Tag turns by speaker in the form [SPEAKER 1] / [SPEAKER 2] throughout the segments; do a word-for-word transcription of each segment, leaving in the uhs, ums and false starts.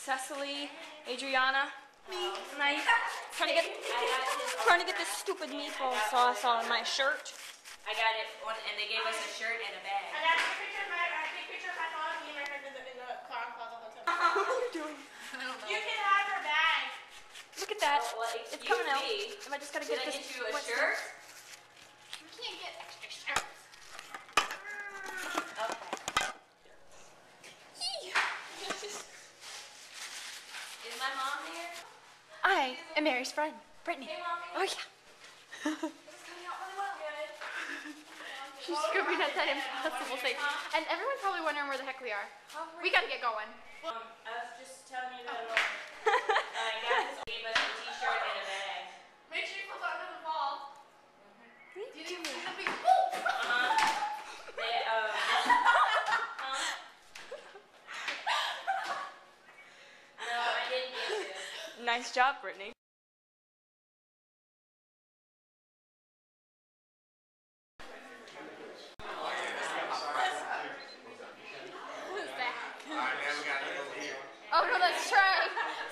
[SPEAKER 1] Cecily, Adriana, me, and I trying to get trying to get this stupid meatball sauce on my shirt.
[SPEAKER 2] I got it, on, and they gave us a shirt and a bag.
[SPEAKER 3] I got a picture of my, I take a picture of my mom, me and my friend in the, in the car closet all the time.
[SPEAKER 1] What are you doing?
[SPEAKER 2] I don't know.
[SPEAKER 3] You can have her bag.
[SPEAKER 1] Look at that.
[SPEAKER 2] Oh, well,
[SPEAKER 1] it's coming out.
[SPEAKER 2] me.
[SPEAKER 1] If I just gotta
[SPEAKER 2] Did
[SPEAKER 1] get
[SPEAKER 2] I
[SPEAKER 1] this.
[SPEAKER 2] get you a shirt?
[SPEAKER 3] You can't get extra shirts.
[SPEAKER 2] Okay. Is my mom here?
[SPEAKER 1] I am Mary's friend, Brittany.
[SPEAKER 2] Hey, Mommy.
[SPEAKER 1] Oh yeah.
[SPEAKER 2] This is coming out really well. Good.
[SPEAKER 3] She's scooping at that impossible thing. And everyone's probably wondering where the heck we are. We gotta get going.
[SPEAKER 2] Um, I was just telling you that um, uh, guys gave us a t-shirt and a bag.
[SPEAKER 3] Make sure you put that in the ball.
[SPEAKER 1] Do
[SPEAKER 3] you think it's gonna be?
[SPEAKER 2] Uh-huh. They, um, huh? No, I didn't get you.
[SPEAKER 1] Nice job, Brittany.
[SPEAKER 3] Oh no, that's Trey.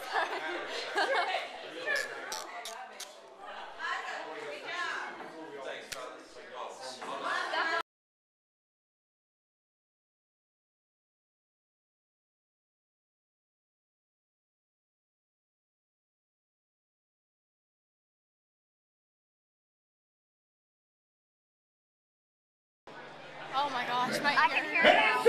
[SPEAKER 3] Oh my gosh, my ear. I can hear it now.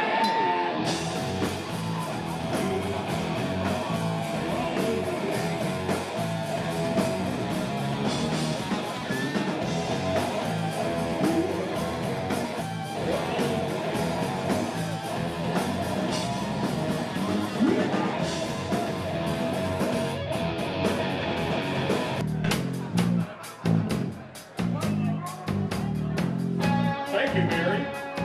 [SPEAKER 4] Thank you, Mary.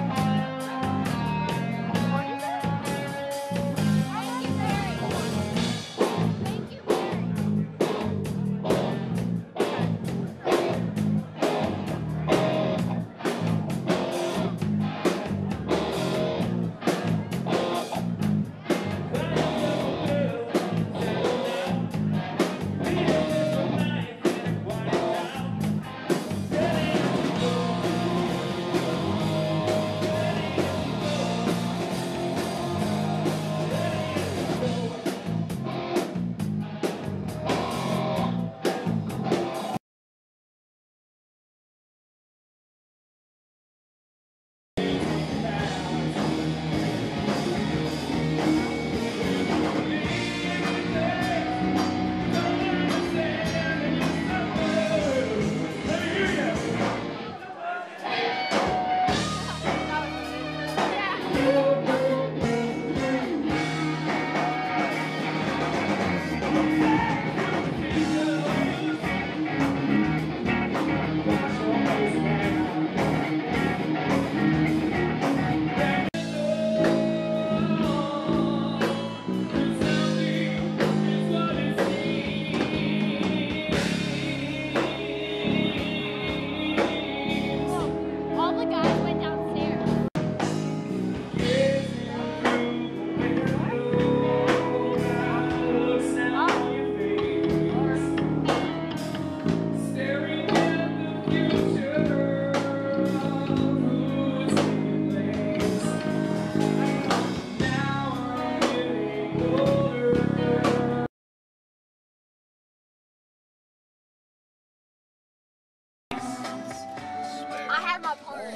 [SPEAKER 3] I had my purse.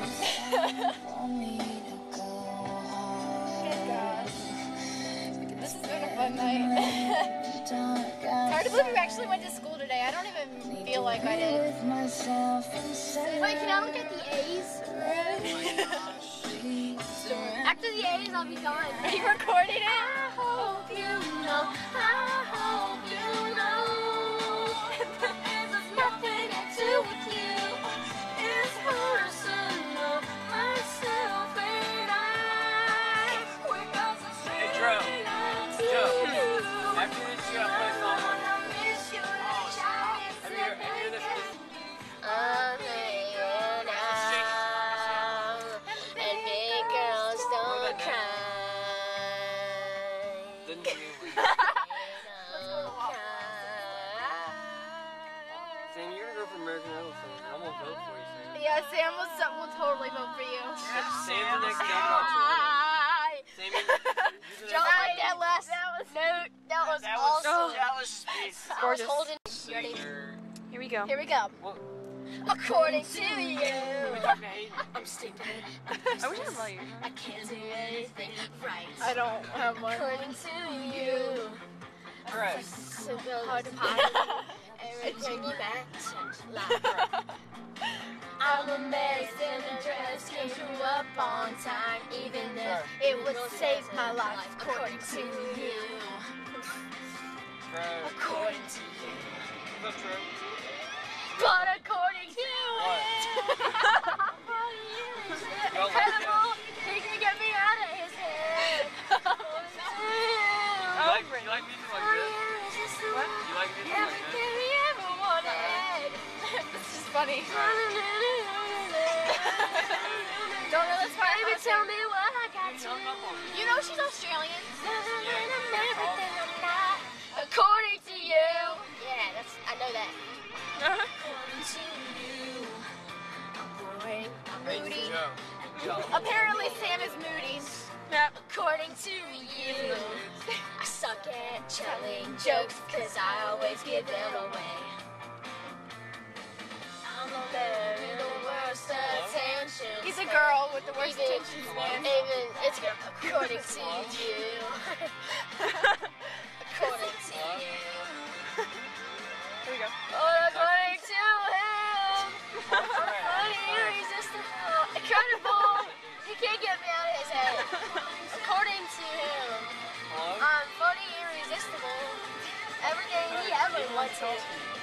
[SPEAKER 3] This has been a fun night. It's hard to believe we actually went to school today. I don't even feel like I did. Wait, can I look at the A's? After the A's, I'll be done. Are you recording it? I hope you know. I hope you know. There's nothing to do with you. It's personal. Myself and I. We're
[SPEAKER 5] Hey, Joe. Joe. After this, you gotta play a song on it. Have you heard, have you heard this?
[SPEAKER 3] I'm hanging out, and big girls don't cry.
[SPEAKER 5] The new
[SPEAKER 3] Sam will, will totally vote for you.
[SPEAKER 5] Sam's the next governor on Twitter. Sam, you
[SPEAKER 3] Don't like that last. That was no. That was
[SPEAKER 5] That was,
[SPEAKER 3] awesome.
[SPEAKER 5] that was space.
[SPEAKER 3] I was
[SPEAKER 1] gorgeous.
[SPEAKER 3] holding. You ready?
[SPEAKER 1] Here we go.
[SPEAKER 3] Here we go.
[SPEAKER 5] What?
[SPEAKER 3] According to you,
[SPEAKER 5] We talking to Hayden?
[SPEAKER 3] I'm stupid.
[SPEAKER 1] I wish I had light.
[SPEAKER 3] I can't do anything right.
[SPEAKER 6] I don't have one.
[SPEAKER 3] According to you,
[SPEAKER 5] Correct.
[SPEAKER 3] so hard to find. Everything you meant. I'm amazed and the dress came through up on time, even if it would save my life. According to you,
[SPEAKER 5] Correct.
[SPEAKER 3] according to you,
[SPEAKER 5] Is that true?
[SPEAKER 3] but according to
[SPEAKER 5] What?
[SPEAKER 3] it, incredible, he can get me out of his head. According to
[SPEAKER 5] You
[SPEAKER 3] you,
[SPEAKER 5] like, you like music like this?
[SPEAKER 3] what?
[SPEAKER 5] You like music like this?
[SPEAKER 3] Everything he ever wanted.
[SPEAKER 6] This is funny.
[SPEAKER 3] Don't know this part. Baby, tell me what I got to.
[SPEAKER 5] Hung up on me.
[SPEAKER 3] You know she's Australian.
[SPEAKER 5] Yeah.
[SPEAKER 3] Everything I'm not. According to you. Yeah, that's. I know that. According to you. I'm boring. I'm
[SPEAKER 5] Hayden's
[SPEAKER 3] moody.
[SPEAKER 5] Joe. Joe.
[SPEAKER 3] Apparently Sam is moody.
[SPEAKER 1] Yep.
[SPEAKER 3] According to you. I suck at telling jokes because I always give them away. I'm the better in the worst attention.
[SPEAKER 6] He's a girl with the worst
[SPEAKER 3] Even-
[SPEAKER 6] attention span.
[SPEAKER 3] Even it's according to you. According to you.
[SPEAKER 1] Here we go.
[SPEAKER 3] Oh, according to him. I'm funny, irresistible, incredible. He can't get me out of his head. According to him,
[SPEAKER 5] Hello?
[SPEAKER 3] I'm funny, irresistible. Everything he ever wanted.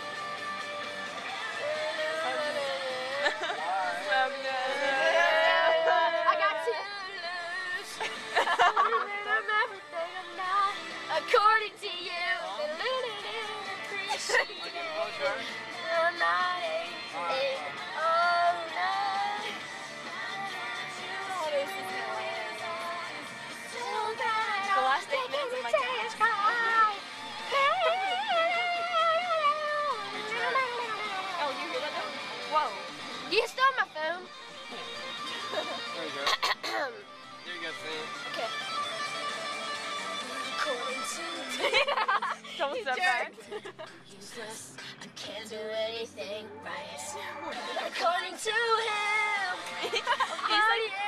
[SPEAKER 3] I got to lose. I'm everything I'm not. According to you. Appreciate
[SPEAKER 5] Like
[SPEAKER 3] it.
[SPEAKER 5] in Bushard?
[SPEAKER 3] I'm not a- a- oh, no.
[SPEAKER 1] The last eight minutes of my Oh, you hear that though? Whoa.
[SPEAKER 3] You stole my phone.
[SPEAKER 5] There you go. There you go, Sam.
[SPEAKER 3] Okay. According to
[SPEAKER 1] Don't step back.
[SPEAKER 3] useless, I can't do anything right. According to him, I'm funny,